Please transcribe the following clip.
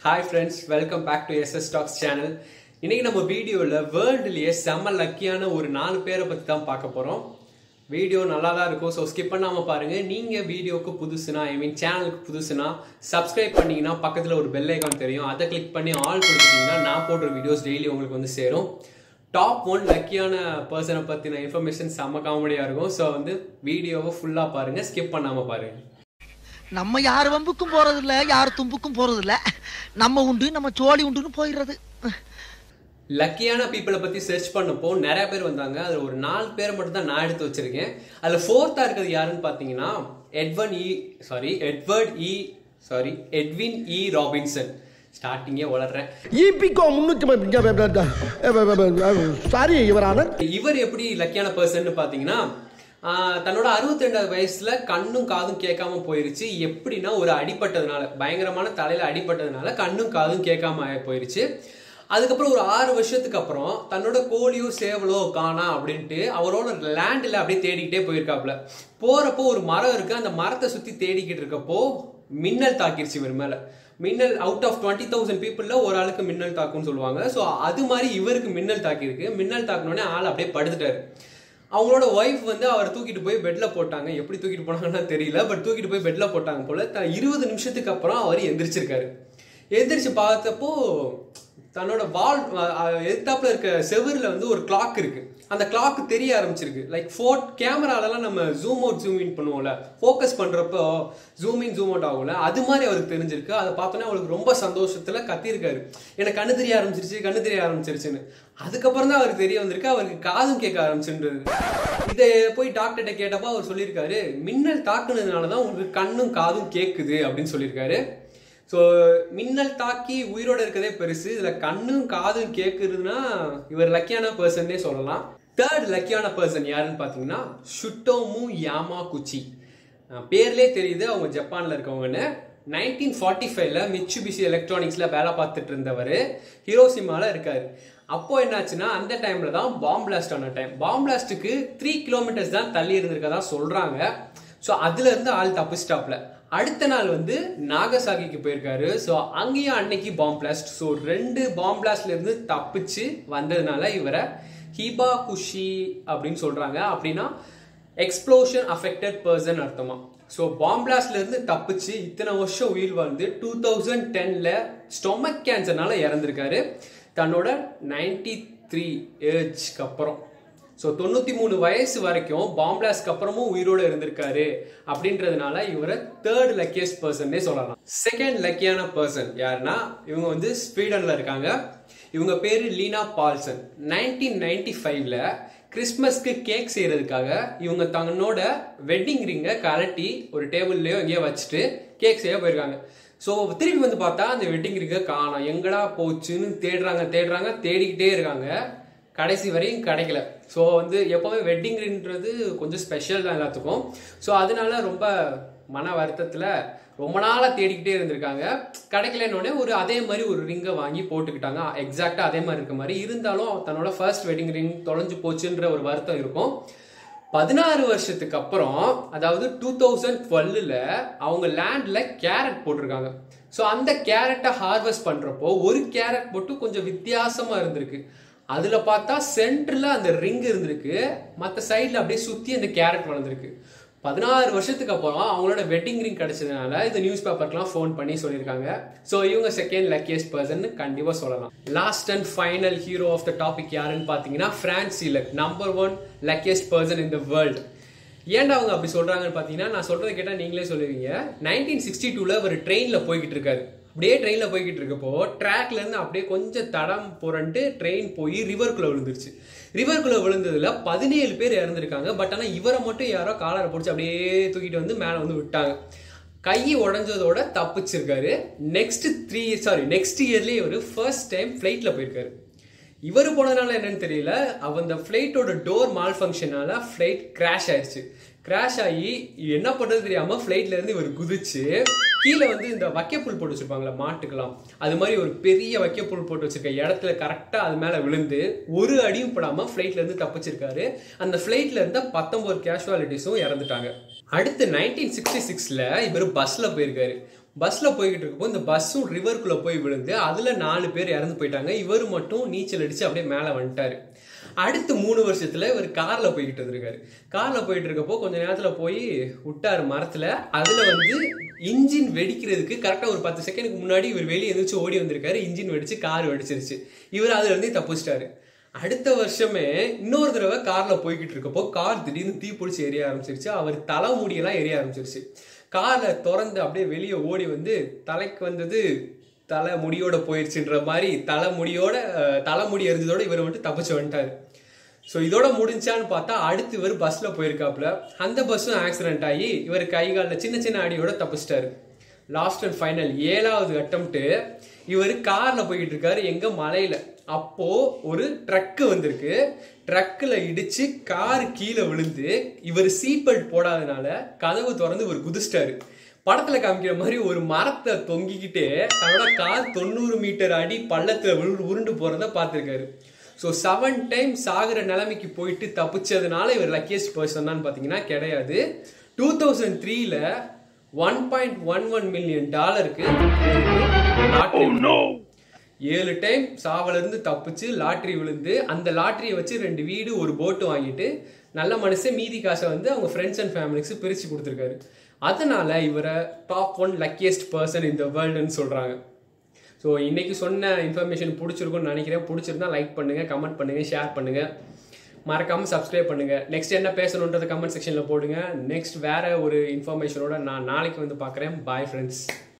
Hi friends, welcome back to SS Talks channel. இன்னைக்கு நம்ம வீடியோல வேர்ல்ட்லயே செம்ம லக்கியான ஒரு 4 பேரை பத்தி தான் பார்க்க போறோம். வீடியோ நல்லா தான் இருக்கும், ஸோ ஸ்கிப் பண்ணாம பாருங்க. நீங்க வீடியோக்கு புதுசுனா சேனலுக்கு புதுசுனா சப்ஸ்கிரைப் பண்ணீங்கன்னா பக்கத்துல ஒரு பெல் ஐகான் தெரியும், அதை கிளிக் பண்ணி ஆல் கொடுத்துட்டீங்கன்னா நான் போடுற வீடியோஸ் டெய்லி உங்களுக்கு வந்து சேரும். டாப் 1 லக்கியான பர்சனை பத்தின இன்ஃபர்மேஷன் செம்ம காமெடியா இருக்கும். ஸோ வீடியோவை ஃபுல்லா பாருங்க, ஸ்கிப் பண்ணாம பாருங்க. நம்ம யார் வம்புக்கும் போறது இல்ல, யார் தும்புக்கும் போறது இல்ல, நம்ம உண்டு நம்ம சோழி உண்டுன்னு போயிடுறது. லக்கியான பீப்புளை பத்தி சர்ச் பண்ணப்போ நிறைய பேர் வந்தாங்க. அதுல ஒரு 4 பேரை மட்டும் தான் நான் எடுத்து வச்சிருக்கேன். அதுல 4th இருக்கிறது யாருன்னு பாத்தீங்கன்னா எட்வின் இ ராபின்சன். ஸ்டார்டிங்கே வளர்றேன். இவர் எப்படி லக்கியான பர்சன் பாத்தீங்கன்னா, தன்னோட 62வது வயசுல கண்ணும் காதும் கேட்காம போயிருச்சு. எப்படின்னா, ஒரு அடிப்பட்டதுனால, பயங்கரமான தலையில அடிப்பட்டதுனால கண்ணும் காதும் கேட்காம போயிருச்சு. அதுக்கப்புறம் ஒரு 6 வருஷத்துக்கு அப்புறம் தன்னோட கோழியோ சேவலோ காணா அப்படின்ட்டு அவரோட லேண்ட்ல அப்படியே தேடிக்கிட்டே போயிருக்காப்ல. போறப்போ ஒரு மரம் இருக்கு, அந்த மரத்தை சுத்தி தேடிக்கிட்டு இருக்கப்போ மின்னல் தாக்கிருச்சு இவர் மேல. மின்னல் அவுட் ஆஃப் 20,000 பீப்புள்ல ஒரு ஆளுக்கு மின்னல் தாக்குன்னு சொல்லுவாங்க. ஸோ அது மாதிரி இவருக்கு மின்னல் தாக்கிருக்கு. மின்னல் தாக்கினோடனே ஆள் அப்படியே படுத்துட்டாரு. அவங்களோட ஒய்ஃப் வந்து அவர் தூக்கிட்டு போய் பெட்ல போட்டாங்க. எப்படி தூக்கிட்டு போனாங்கன்னா தெரியல, பட் தூக்கிட்டு போய் பெட்ல போட்டாங்க போல. 20 நிமிஷத்துக்கு அப்புறம் அவர் எந்திரிச்சிருக்காரு. எந்திரிச்சு பார்த்தப்போ தன்னோட வால் எதிர்த்தாப்புல இருக்க செவர்ல வந்து ஒரு கிளாக் இருக்கு. அந்த கிளாக் தெரிய ஆரம்பிச்சிருக்கு. லைக் கேமராலலாம் நம்ம ஜூம் அவுட் ஜூம் இன் பண்ணுவோம்ல, ஃபோக்கஸ் பண்றப்போ ஜூம் இன் ஜூம் அவுட் ஆகும்ல, அது மாதிரி அவருக்கு தெரிஞ்சிருக்கு. அதை பார்த்தோன்னே அவருக்கு ரொம்ப சந்தோஷத்துல கத்திருக்காரு, எனக்கு கண்ணு தெரிய ஆரம்பிச்சிருச்சுன்னு. அதுக்கப்புறம் தான் அவருக்கு தெரிய வந்திருக்கு அவருக்கு காதும் கேட்க ஆரம்பிச்சுன்றது. இதை போய் டாக்டர்கிட்ட கேட்டப்போ அவர் சொல்லியிருக்காரு, மின்னல் தாக்குனதுனாலதான் உங்களுக்கு கண்ணும் காதும் கேட்குது அப்படின்னு சொல்லியிருக்காரு. ஸோ மின்னல் தாக்கி உயிரோட இருக்கதே பெருசு, இதுல கண்ணும் காதும் கேட்குறதுன்னா இவர் லக்கியான பர்சன்னே சொல்லலாம். 3rd லக்கியான பர்சன் யாருன்னு பாத்தீங்கன்னா ஷுட்டோமு யாமாகுச்சி. பேர்லயே தெரியுது அவங்க ஜப்பான்ல இருக்கவங்கன்னு. 1945ல மிட்சுபிஷி எலக்ட்ரானிக்ஸ்ல வேலை பார்த்துட்டு இருந்தவர் ஹிரோஷிமால இருக்காரு. அப்போ என்னாச்சுன்னா, அந்த டைம்ல தான் பாம் பிளாஸ்ட் ஆன டைம். பாம் பிளாஸ்டுக்கு 3 கிலோமீட்டர்ஸ் தான் தள்ளி இருந்திருக்கதா சொல்றாங்க. ஸோ அதுல இருந்து ஆள் தப்பிச்சிட்டாப்ல. அடுத்த நாள் வந்து நாகசாகிக்கு போயிருக்காரு. ஸோ அங்கேயும் அன்னைக்கு பாம் பிளாஸ்ட். ஸோ 2 பாம் பிளாஸ்ட்ல இருந்து தப்பிச்சு வந்ததுனால இவரை ஹிபாகுஷி அப்படின்னு சொல்றாங்க. அப்படின்னா எக்ஸ்ப்ளோஷன் அஃபெக்டட் பர்சன் அர்த்தமா. ஸோ பாம் பிளாஸ்ட்ல இருந்து தப்பிச்சு இத்தனை வருஷம் உயிர் வாழ்ந்து 2010ல ஸ்டொமக் கேன்சர்னால இறந்திருக்காரு. தன்னோட 93 ஏஜ்க்கு அப்புறம். ஸோ 93 வயசு வரைக்கும் பாம் பிளாஸ்ட்க்கு அப்புறமும் உயிரோட இருந்திருக்காரு. அப்படின்றதுனால இவரை 3rd லக்கியஸ்ட் பர்சன்னே சொல்லலாம். 2nd லக்கியான பர்சன் யாருன்னா, இவங்க வந்து ஸ்வீடன்ல இருக்காங்க. இவங்க பேரு லீனா பால்சன். 1995ல கிறிஸ்மஸ்க்கு கேக் செய்யறதுக்காக இவங்க தன்னோட வெட்டிங் ரிங்கை கலட்டி ஒரு டேபிள்லயோ எங்கேயோ வச்சுட்டு கேக் செய்ய போயிருக்காங்க. ஸோ திரும்பி வந்து பார்த்தா அந்த வெட்டிங் ரிங்கை காணோம். எங்கடா போச்சுன்னு தேடிக்கிட்டே இருக்காங்க. கடைசி வரையும் கிடைக்கல. ஸோ வந்து எப்போவுமே வெட்டிங்ன்றது கொஞ்சம் ஸ்பெஷல் தான் எல்லாத்துக்கும். ஸோ அதனால ரொம்ப மன வருத்தத்தில் ரொம்ப நாளாக தேடிக்கிட்டே இருந்திருக்காங்க. கிடைக்கலன்னொடனே அதே மாதிரி ஒரு ரிங்கை வாங்கி போட்டுக்கிட்டாங்க. எக்ஸாக்டாக அதே மாதிரி இருக்க மாதிரி. இருந்தாலும் தன்னோட ஃபர்ஸ்ட் வெட்டிங் ரிங் தொலைஞ்சு போச்சுன்ற ஒரு வருத்தம் இருக்கும். 16 வருஷத்துக்கு அப்புறம், அதாவது 2012ல அவங்க லேண்ட்ல கேரட் போட்டிருக்காங்க. ஸோ அந்த கேரட்டை ஹார்வெஸ்ட் பண்றப்போ ஒரு கேரட் மட்டும் கொஞ்சம் வித்தியாசமா இருந்திருக்கு. அதுல பார்த்தா சென்டர்ல அந்த ரிங் இருந்திருக்கு, மற்ற சைட்ல அப்படியே சுத்தி அந்த கேரட் வளர்ந்துருக்கு. 16 வருஷத்துக்கு அப்புறம் அவங்களோட வெட்டிங் ரிங் கிடைச்சதுனால இந்த நியூஸ் பேப்பர்க்கெல்லாம் ஃபோன் பண்ணி சொல்லியிருக்காங்க. ஸோ இவங்க 2nd லக்கியஸ்ட் பர்சன் கண்டிப்பா சொல்லலாம். Last and final hero of the topic யாருன்னு பாத்தீங்கன்னா Frane Selak. Number 1 luckiest person in the world. ஏன்டா அவங்க அப்படி சொல்றாங்கன்னு பாத்தீங்கன்னா, நான் சொல்றதை கேட்டா நீங்களே சொல்லுவீங்க. 1962ல ஒரு ட்ரெயின்ல போய்கிட்டு இருக்காரு. அப்படியே ட்ரெயின்ல போய்கிட்டு இருக்கப்போ ட்ராக்ல இருந்து அப்படியே கொஞ்சம் தடம் புரண்டு ட்ரெயின் போய் ரிவர்க்குள்ள விழுந்துருச்சு. ரிவர்க்குள்ள விழுந்ததுல 17 பேர் இறந்துருக்காங்க. பட் ஆனா இவரை மட்டும் யாரோ காலரை பிடிச்சி அப்படியே தூக்கிட்டு வந்து மேல வந்து விட்டாங்க. கை உடஞ்சதோட தப்பிச்சிருக்காரு. நெக்ஸ்ட் இயர்லயே இவர் ஃபர்ஸ்ட் டைம் ஃபிளைட்ல போயிருக்காரு. இவர் போனதுனால என்னன்னு தெரியல, அந்த ஃபிளைட்டோட டோர் மால் ஃபங்க்ஷனால ஃபிளைட் கிராஷ் ஆயிடுச்சு. கிராஷ் ஆகி என்ன பண்றது தெரியாம ஃபிளைட்ல இருந்து இவர் குதிச்சு கீழே வந்து இந்த வைக்கப்புல் போட்டு வச்சிருப்பாங்களா மாட்டுக்கலாம், அது மாதிரி ஒரு பெரிய வைக்கப்புல் போட்டு வச்சிருக்க இடத்துல கரெக்டா அது மேல விழுந்து ஒரு அடியும் படாம ஃபிளைட்ல இருந்து தப்பிச்சிருக்காரு. அந்த ஃபிளைட்ல இருந்த 19 கேஷுவாலிட்டிஸும் இறந்துட்டாங்க. அடுத்து 1966ல இவர் பஸ்ல போயிருக்காரு. பஸ்ல போய்கிட்டு இருக்கப்போ இந்த பஸ்ஸும் ரிவருக்குள்ள போய் விழுந்து அதுல 4 பேர் இறந்து போயிட்டாங்க. இவர் மட்டும் நீச்சல் அடிச்சு அப்படியே மேல வந்துட்டாரு. அடுத்து 3 வருஷத்துல இவர் கார்ல போய்கிட்டு இருந்திருக்காரு. கார்ல போயிட்டு இருக்கப்போ கொஞ்ச நேரத்துல போய் விட்டாரு மரத்துல. அதுல வந்து இன்ஜின் வெடிக்கிறதுக்கு கரெக்டா ஒரு 10 செகண்டுக்கு முன்னாடி இவர் வெளியே எந்திரிச்சு ஓடி வந்திருக்காரு. இன்ஜின் வெடிச்சு கார் வெடிச்சிருச்சு. இவர் அதுல இருந்து தப்பிச்சிட்டாரு. அடுத்த வருஷமே இன்னொரு தடவை கார்ல போய்கிட்டு இருக்கப்போ கார் திடீர்னு தீப்பிடிச்சு எரிய ஆரம்பிச்சிருச்சு. அவர் தலைமுடியெல்லாம் எரிய ஆரம்பிச்சிருச்சு. காரை திறந்து அப்படியே வெளியே ஓடி வந்து தலைக்கு வந்தது தலை முடியோட போயிடுச்சுன்ற மாதிரி தலைமுடி எரிஞ்சதோட இவர் வந்துட்டு தப்பிச்சு வந்துட்டாரு. ஸோ இதோட முடிஞ்சான்னு பார்த்தா அடுத்து இவர் பஸ்ல போயிருக்காப்புல. அந்த பஸ்ஸும் ஆக்சிடென்ட் ஆகி இவர் கை காலில் சின்ன சின்ன அடியோட தப்பிச்சிட்டாரு. லாஸ்ட் அண்ட் ஃபைனல் 7வது அட்டம்ப்ட் இவர் கார்ல போய்கிட்டு இருக்காரு எங்க மலையில. அப்போ ஒரு ட்ரக்கு வந்திருக்கு. ட்ரக்ல இடிச்சு கார் கீழே விழுந்து இவர் சீட் பெல்ட் போடாதனால கதவு திறந்து இவர் குதிச்சிட்டாரு. படத்துல காமிக்கிற மாதிரி ஒரு மரத்தை தொங்கிக்கிட்டே தன்னோட கார் 90 மீட்டர் அடி பள்ளத்துல உருண்டு போறத பார்த்திருக்காரு. ஸோ 7 டைம்ஸ் சாகுற நிலைமைக்கு போயிட்டு தப்பிச்சதுனால இவர் லக்கியஸ்ட் பர்சன் தான் பாத்தீங்கன்னா கிடையாது. 2003ல $1.11 மில்லியன் 7 டைம் சாவல இருந்து தப்பிச்சு லாட்ரி விழுந்து அந்த லாட்டரியை வச்சு 2 வீடு ஒரு போட்டு வாங்கிட்டு நல்ல மனுஷன் மீதி காசை வந்து அவங்க ஃப்ரெண்ட்ஸ் அண்ட் ஃபேமிலிக்கு பிரிச்சு கொடுத்துருக்காரு. அதனால இவரை டாப் 1 லக்கியஸ்ட் பர்சன் இந்த வேர்ல்டுன்னு சொல்றாங்க. ஸோ இன்னைக்கு சொன்ன இன்ஃபர்மேஷன் பிடிச்சிருக்கும்னு நினைக்கிறேன். பிடிச்சிருந்தா லைக் பண்ணுங்க, கமெண்ட் பண்ணுங்க, ஷேர் பண்ணுங்க, மறக்காம சப்ஸ்கிரைப் பண்ணுங்க. நெக்ஸ்ட் என்ன பேசணுன்றத கமெண்ட் செக்ஷன்ல போடுங்க. நெக்ஸ்ட் வேற ஒரு இன்ஃபர்மேஷனோட நான் நாளைக்கு வந்து பார்க்குறேன். Bye friends.